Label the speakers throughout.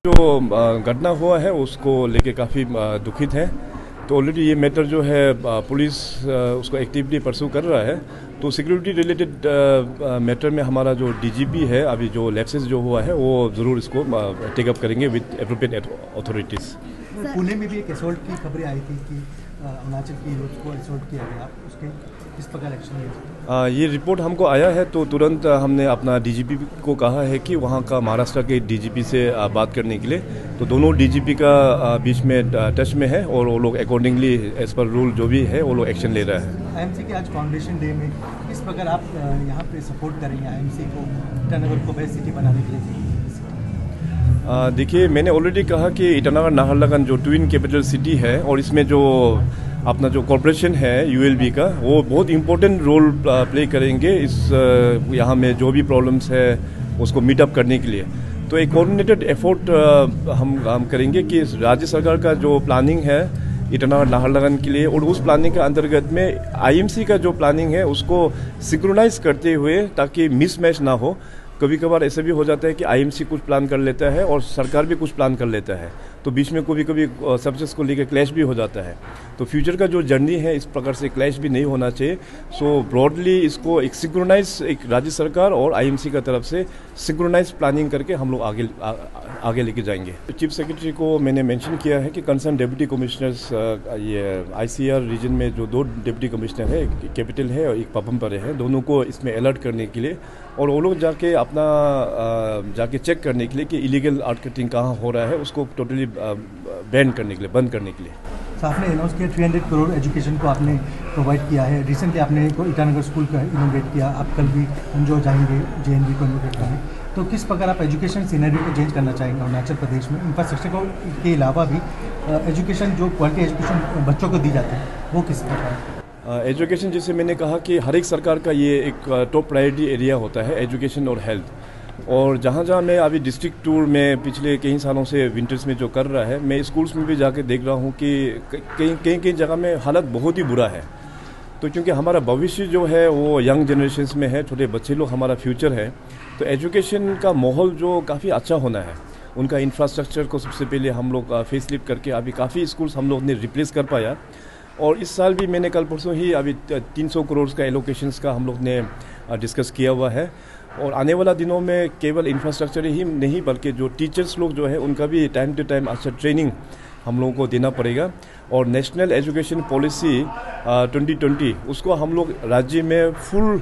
Speaker 1: जो घटना हुआ है उसको लेके काफ़ी दुखित है। तो ऑलरेडी ये मैटर जो है पुलिस उसको एक्टिवली परस्यू कर रहा है। तो सिक्योरिटी रिलेटेड मैटर में हमारा जो डीजीपी है अभी जो लैप्सेस जो हुआ है वो ज़रूर इसको टेकअप करेंगे विद एप्रोप्रिएट अथॉरिटीज़।
Speaker 2: पुणे में भी एक असॉल्ट की खबरें आई थी कि अरुणाचल की यूथ को असॉल्ट किया गया, उसके किस प्रकार एक्शन लिया?
Speaker 1: ये रिपोर्ट हमको आया है तो तुरंत हमने अपना डीजीपी को कहा है कि वहाँ का महाराष्ट्र के डीजीपी से बात करने के लिए। तो दोनों डीजीपी का बीच में टच में है और वो लोग अकॉर्डिंगली एज पर रूल जो भी है वो लोग एक्शन ले रहा है।
Speaker 2: आईएमसी के आज फाउंडेशन डे में किस प्रकार आप यहाँ पे सपोर्ट करेंगे आईएमसी को ईटानगर को बेस्ट सिटी बनाने के लिए?
Speaker 1: देखिए, मैंने ऑलरेडी कहा कि ईटानगर नाहरलगुन जो ट्विन कैपिटल सिटी है और इसमें जो अपना जो कॉरपोरेशन है यूएलबी का वो बहुत इम्पोर्टेंट रोल प्ले करेंगे इस यहाँ में जो भी प्रॉब्लम्स है उसको मीट अप करने के लिए। तो एक कोऑर्डिनेटेड एफर्ट हम करेंगे कि राज्य सरकार का जो प्लानिंग है ईटानगर नाहरलगुन के लिए और उस प्लानिंग के अंतर्गत में आईएमसी का जो प्लानिंग है उसको सिंक्रोनाइज करते हुए ताकि मिसमैच ना हो। कभी कभार ऐसे भी हो जाता है कि आईएमसी कुछ प्लान कर लेता है और सरकार भी कुछ प्लान कर लेता है, तो बीच में कभी कभी सब्जेक्ट्स को लेकर क्लैश भी हो जाता है। तो फ्यूचर का जो जर्नी है इस प्रकार से क्लैश भी नहीं होना चाहिए। सो ब्रॉडली इसको एक सिंक्रोनाइज एक राज्य सरकार और आईएमसी का तरफ से सिंक्रोनाइज प्लानिंग करके हम लोग आगे लेके जाएंगे। चीफ सेक्रेटरी को मैंने मेंशन किया है कि कंसर्न डिप्टी कमिश्नर्स ये आईसीआर रीजन में जो 2 डिप्टी कमिश्नर है, एक कैपिटल है और एक पपमपरे है, दोनों को इसमें अलर्ट करने के लिए और वो लोग जाके अपना जाके चेक करने के लिए कि इलीगल आर्ट कटिंग कहाँ हो रहा है उसको टोटली बैन करने के लिए, बंद करने के लिए।
Speaker 2: तो आपने अनाउंस किया 300 करोड़ एजुकेशन को आपने प्रोवाइड किया है। रिसेंटली आपने ईटानगर स्कूल का इनोग्रेट किया, आप कल भी अंजो जाएंगे जेएनवी को इनोग्रेट करने। तो किस प्रकार आप एजुकेशन सिनेरियो को चेंज करना चाहेंगे अरुणाचल प्रदेश में? इंफ्रास्ट्रक्चर के अलावा भी एजुकेशन जो क्वालिटी एजुकेशन बच्चों को दी जाती है वो किस प्रकार?
Speaker 1: एजुकेशन जैसे मैंने कहा कि हर एक सरकार का ये एक टॉप प्रायोरिटी एरिया होता है एजुकेशन और हेल्थ। और जहाँ जहाँ मैं अभी डिस्ट्रिक्ट टूर में पिछले कई सालों से विंटर्स में जो कर रहा है, मैं स्कूल्स में भी जाके देख रहा हूँ कि कई जगह में हालत बहुत ही बुरा है। तो क्योंकि हमारा भविष्य जो है वो यंग जनरेशन्स में है, छोटे बच्चे लोग हमारा फ्यूचर है, तो एजुकेशन का माहौल जो काफ़ी अच्छा होना है। उनका इंफ्रास्ट्रक्चर को सबसे पहले हम लोग फेसलिफ्ट करके अभी काफ़ी स्कूल्स हम लोग ने रिप्लेस कर पाया। और इस साल भी मैंने कल परसों ही अभी 300 करोड़ का एलोकेशंस का हम लोग ने डिस्कस किया हुआ है। और आने वाला दिनों में केवल इंफ्रास्ट्रक्चर ही नहीं बल्कि जो टीचर्स लोग जो है उनका भी टाइम टू टाइम अच्छा ट्रेनिंग हम लोगों को देना पड़ेगा। और नेशनल एजुकेशन पॉलिसी 2020 उसको हम लोग राज्य में फुल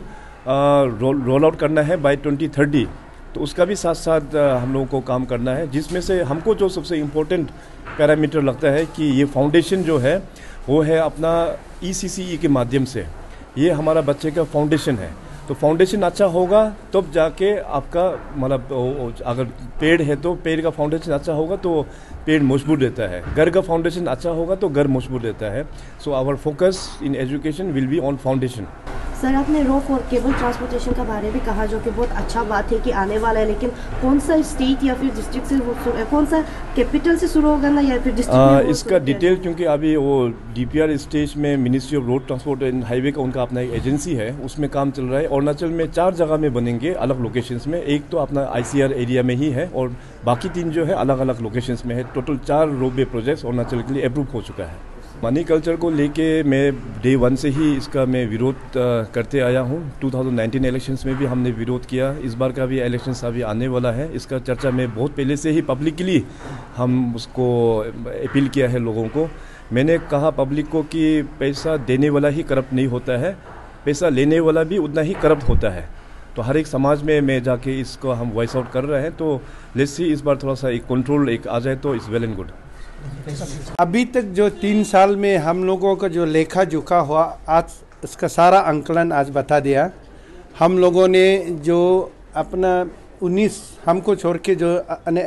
Speaker 1: रोल आउट करना है बाय 2030। तो उसका भी साथ साथ हम लोगों को काम करना है, जिसमें से हमको जो सबसे इम्पोर्टेंट पैरामीटर लगता है कि ये फाउंडेशन जो है वो है अपना ECCE के माध्यम से। ये हमारा बच्चे का फाउंडेशन है। तो फाउंडेशन अच्छा होगा तब जाके आपका मतलब अगर पेड़ है तो पेड़ का फाउंडेशन अच्छा होगा तो पेड़ मजबूत रहता है, घर का फाउंडेशन अच्छा होगा तो घर मजबूत रहता है। So our focus in education will be on foundation.
Speaker 3: Sir, आपने रोड और केबल ट्रांसपोर्टेशन का बारे में कहा जो कि बहुत अच्छा बात है कि आने वाला है, लेकिन कौन सा स्टेट या फिर डिस्ट्रिक्ट से कौन सा कैपिटल से शुरू होगा ना या फिर डिस्ट्रिक्ट? इसका
Speaker 1: डिटेल क्योंकि अभी वो DPR स्टेज में ministry of road transport and highway का उनका अपना एक एजेंसी है, उसमें काम चल रहा है। अरुणाचल में 4 जगह में बनेंगे अलग लोकेशंस में, एक तो अपना ICR एरिया में ही है और बाकी 3 जो है अलग अलग लोकेशंस में है। टोटल 4 रोडवे प्रोजेक्ट्स अरुणाचल के लिए अप्रूव हो चुका है। मनी कल्चर को लेके मैं डे 1 से ही इसका मैं विरोध करते आया हूँ। 2019 इलेक्शंस में भी हमने विरोध किया, इस बार का भी इलेक्शंस अभी आने वाला है, इसका चर्चा मैं बहुत पहले से ही पब्लिकली हम उसको अपील किया है लोगों को। मैंने कहा पब्लिक को कि पैसा देने वाला ही करप्ट नहीं होता है, पैसा लेने वाला भी उतना ही करप्ट होता है। तो हर एक समाज में मैं जाके इसको हम वॉइस आउट कर रहे हैं। तो लेट्स सी इस बार थोड़ा सा एक कंट्रोल एक आ जाए तो इट्स वेल एंड गुड।
Speaker 4: अभी तक जो 3 साल में हम लोगों का जो लेखा जोखा हुआ, आज इसका सारा आंकलन आज बता दिया। हम लोगों ने जो अपना 19 हमको छोड़ के जो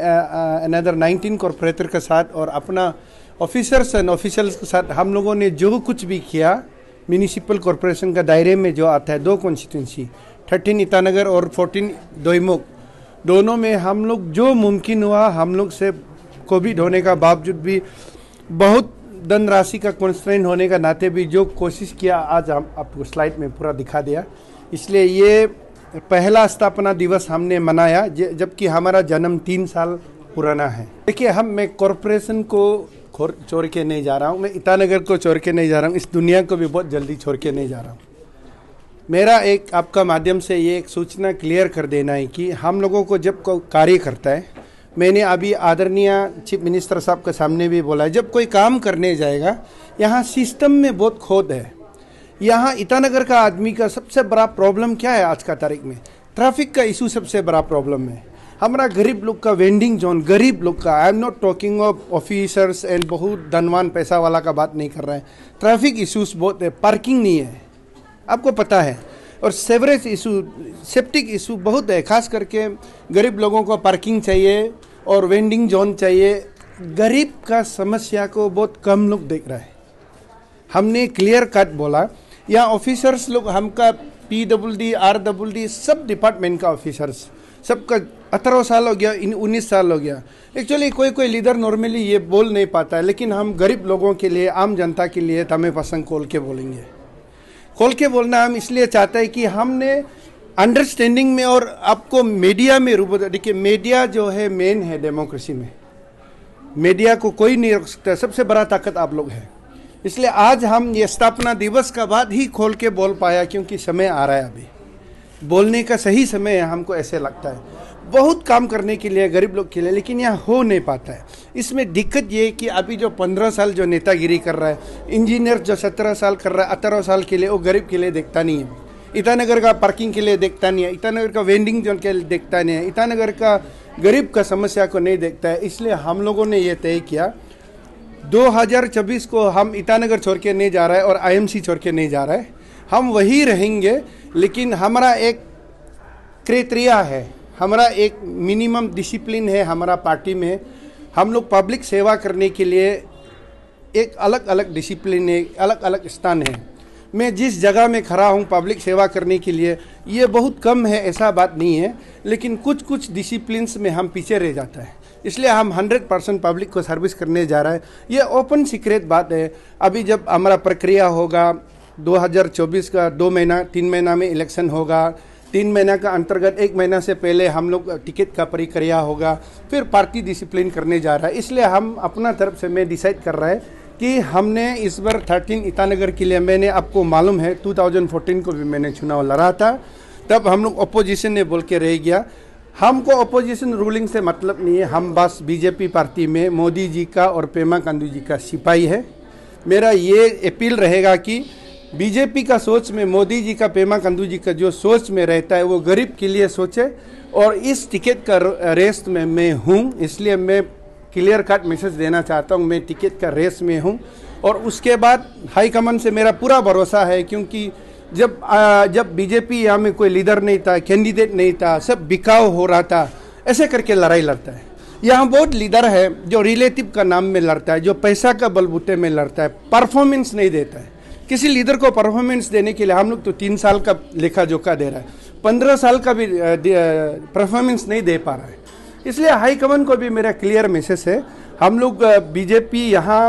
Speaker 4: अनदर 19 कॉर्पोरेटर के साथ और अपना ऑफिसर्स एंड ऑफिशियल्स के साथ हम लोगों ने जो कुछ भी किया म्यूनिसिपल कॉर्पोरेशन का दायरे में जो आता है 2 कॉन्स्टिट्यूंसी 13 ईटानगर और 14 दोईमुख, दोनों में हम लोग जो मुमकिन हुआ हम लोग से कोविड होने का बावजूद भी बहुत धनराशि का कंस्ट्रेंट होने का नाते भी जो कोशिश किया आज हम आपको स्लाइड में पूरा दिखा दिया। इसलिए ये पहला स्थापना दिवस हमने मनाया जबकि हमारा जन्म 3 साल पुराना है। देखिए, मैं कॉरपोरेशन को छोड़ के नहीं जा रहा हूँ, मैं ईटानगर को छोड़ के नहीं जा रहा हूँ, इस दुनिया को भी बहुत जल्दी छोड़ के नहीं जा रहा हूँ। मेरा एक आपका माध्यम से ये एक सूचना क्लियर कर देना है कि हम लोगों को जब कोई कार्य करता है, मैंने अभी आदरणीय चीफ मिनिस्टर साहब के सामने भी बोला है, जब कोई काम करने जाएगा, यहाँ सिस्टम में बहुत खोद है। यहाँ ईटानगर का आदमी का सबसे बड़ा प्रॉब्लम क्या है आज का तारीख में? ट्रैफिक का इशू सबसे बड़ा प्रॉब्लम है। हमारा गरीब लोग का वेंडिंग जोन, गरीब लोग का, I am not talking of officers and बहुत धनवान पैसा वाला का बात नहीं कर रहा है। ट्रैफिक इशूज बहुत है, पार्किंग नहीं है, आपको पता है, और सेवरेज इशू, सेप्टिक इशू बहुत है। खास करके गरीब लोगों को पार्किंग चाहिए और वेंडिंग जोन चाहिए। गरीब का समस्या को बहुत कम लोग देख रहा है। हमने क्लियर कट बोला, यहाँ ऑफिसर्स लोग हमका PWD, RWD सब डिपार्टमेंट का ऑफिसर्स सबका 18 साल हो गया, 19 साल हो गया। एक्चुअली कोई लीडर नॉर्मली ये बोल नहीं पाता है, लेकिन हम गरीब लोगों के लिए, आम जनता के लिए हमें पसंद खोल के बोलेंगे। खोल के बोलना हम इसलिए चाहते हैं कि हमने अंडरस्टैंडिंग में, और आपको मीडिया में रूप, देखिए मीडिया जो है मेन है डेमोक्रेसी में, मीडिया को कोई नहीं रोक सकता, सबसे बड़ा ताकत आप लोग हैं। इसलिए आज हम ये स्थापना दिवस का बाद ही खोल के बोल पाया, क्योंकि समय आ रहा है, अभी बोलने का सही समय है, हमको ऐसे लगता है। बहुत काम करने के लिए गरीब लोग के लिए, लेकिन यहाँ हो नहीं पाता है। इसमें दिक्कत ये है कि अभी जो 15 साल जो नेतागिरी कर रहा है, इंजीनियर जो 17 साल कर रहा है 18 साल के लिए, वो गरीब के लिए देखता नहीं है। ईटानगर का पार्किंग के लिए देखता नहीं है, ईटानगर का वेंडिंग जोन के लिए देखता नहीं है, ईटानगर का गरीब का समस्या को नहीं देखता है। इसलिए हम लोगों ने ये तय किया 2024 को हम ईटानगर छोड़ के नहीं जा रहा है और IMC छोड़ के नहीं जा रहा है, हम वही रहेंगे। लेकिन हमारा एक क्राइटेरिया है, हमारा एक मिनिमम डिसिप्लिन है हमारा पार्टी में। हम लोग पब्लिक सेवा करने के लिए एक अलग अलग डिसिप्लिन है, अलग अलग स्थान है। मैं जिस जगह में खड़ा हूँ पब्लिक सेवा करने के लिए, ये बहुत कम है, ऐसा बात नहीं है, लेकिन कुछ कुछ डिसिप्लिन्स में हम पीछे रह जाता है। इसलिए हम 100% पब्लिक को सर्विस करने जा रहा है। ये ओपन सीक्रेट बात है। अभी जब हमारा प्रक्रिया होगा 2024 का 2-3 महीना में इलेक्शन होगा, 3 महीना का अंतर्गत 1 महीना से पहले हम लोग टिकट का प्रक्रिया होगा, फिर पार्टी डिसिप्लिन करने जा रहा है। इसलिए हम अपना तरफ से मैं डिसाइड कर रहा है कि हमने इस बार 13 ईटानगर के लिए, मैंने आपको मालूम है 2014 को भी मैंने चुनाव लड़ा था, तब हम लोग अपोजिशन ने बोल के रह गया। हमको अपोजिशन रूलिंग से मतलब नहीं है, हम बस बीजेपी पार्टी में मोदी जी का और पेमा खांडू जी का सिपाही है। मेरा ये अपील रहेगा कि बीजेपी का सोच में, मोदी जी का, पेमा खांडू जी का जो सोच में रहता है, वो गरीब के लिए सोचे। और इस टिकट का रेस में मैं हूँ, इसलिए मैं क्लियर कट मैसेज देना चाहता हूँ, मैं टिकट का रेस में हूँ। और उसके बाद हाईकमान से मेरा पूरा भरोसा है, क्योंकि जब बीजेपी यहाँ में कोई लीडर नहीं था, कैंडिडेट नहीं था, सब बिकाव हो रहा था, ऐसे करके लड़ाई लड़ता है। यहाँ बहुत लीडर है जो रिलेटिव का नाम में लड़ता है, जो पैसा का बलबूते में लड़ता है, परफॉर्मेंस नहीं देता है। किसी लीडर को परफॉर्मेंस देने के लिए हम लोग तो 3 साल का लेखा जोखा दे रहा है, 15 साल का भी परफॉर्मेंस नहीं दे पा रहा है। इसलिए हाईकमान को भी मेरा क्लियर मैसेज है, हम लोग बीजेपी यहाँ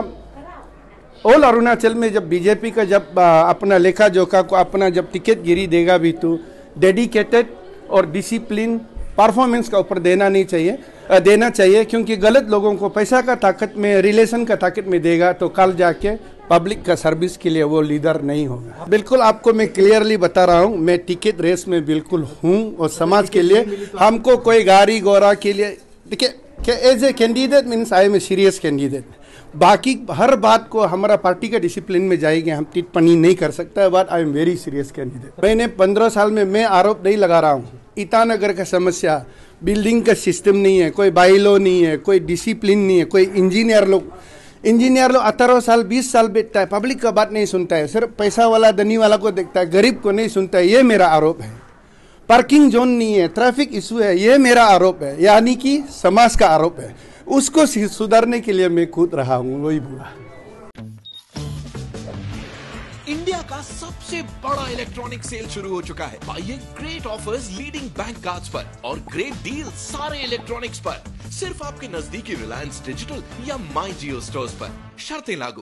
Speaker 4: ऑल अरुणाचल में जब बीजेपी का जब अपना लेखा जोखा को अपना जब टिकट गिरी देगा भी, तो डेडिकेटेड और डिसिप्लिन परफॉर्मेंस का ऊपर देना चाहिए, क्योंकि गलत लोगों को पैसा का ताकत में, रिलेशन का ताकत में देगा तो कल जाके पब्लिक का सर्विस के लिए वो लीडर नहीं होगा। बिल्कुल आपको मैं क्लियरली बता रहा हूँ, मैं टिकट रेस में बिल्कुल हूँ, और समाज के लिए हमको कोई गाड़ी गोरा के लिए, देखिए as a candidate means I am a serious candidate. बाकी हर बात को हमारा पार्टी का डिसिप्लिन में जाएगी, हम टिप्पणी नहीं कर सकता है, but I am very serious candidate. मैंने 15 साल में मैं आरोप नहीं लगा रहा हूँ। ईटानगर का समस्या, बिल्डिंग का सिस्टम नहीं है, कोई बाईलॉ नहीं है, कोई डिसिप्लिन नहीं है, कोई इंजीनियर लोग 18 साल 20 साल बैठता है, पब्लिक का बात नहीं सुनता है, सिर्फ पैसा वाला धनी वाला को देखता है, गरीब को नहीं सुनता है, ये मेरा आरोप है। पार्किंग जोन नहीं है, ट्रैफिक इशू है, ये मेरा आरोप है, यानी कि समाज का आरोप है। उसको सुधारने के लिए मैं कूद रहा हूँ, वही बुरा।
Speaker 5: इंडिया का सबसे बड़ा इलेक्ट्रॉनिक सेल शुरू हो चुका है। पाइए great offers leading bank cards पर और ग्रेट डील सारे इलेक्ट्रॉनिक्स पर, सिर्फ आपके नजदीकी रिलायंस डिजिटल या माई जियो स्टोर्स पर। शर्तें लागू।